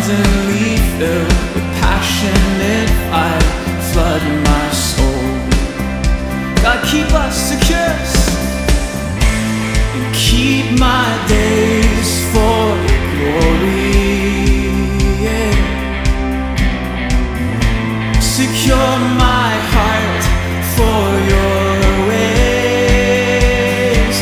abundantly filled with passionate fire, flood my soul. God, keep us secure and keep my days for your glory. Yeah. Secure my heart for your ways.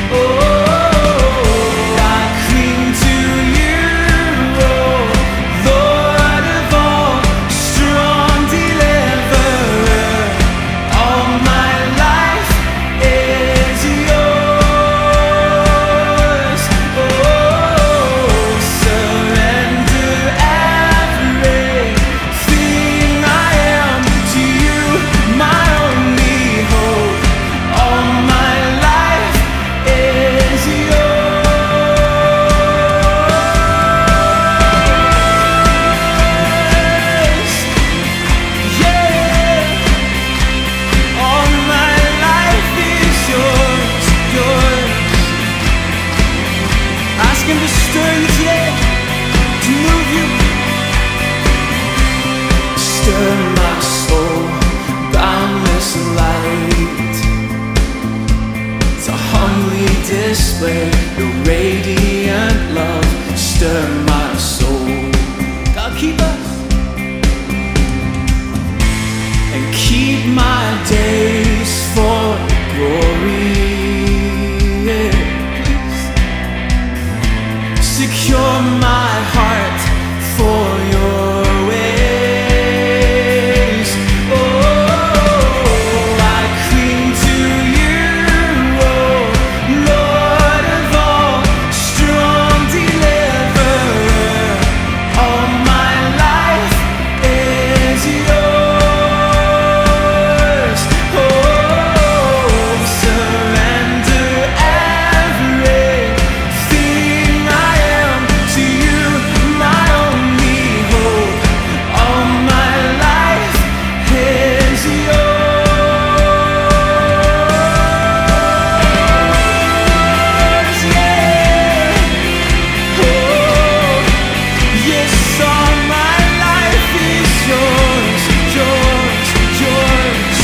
Oh, I cling to you, oh Lord of all, strong deliverer. All my life is yours. Oh, surrender everything I am to you, my only hope. All my life is yours. Yeah. All my life is yours, yours. Ask him to stir you today, to move you. Stir my soul, boundless light, to humbly display your radiant love. Stir my soul. God, keep us and keep my days for your glory. Yeah, please. Secure my heart for your ways. Oh, I cling to you, oh Lord of all, strong deliverer. All my life is yours. Oh, surrender everything I am to you, my only hope. All my life is yours. Yeah. Oh, yes, all my life is yours, yours, yours.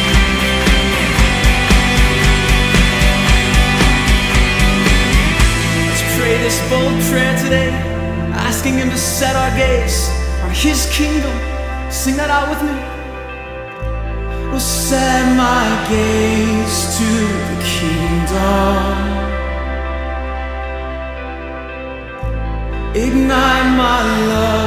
Let's pray this bold prayer today, asking him to set our gaze on his kingdom. Sing that out with me. Will set my gaze to the kingdom. Ignite my love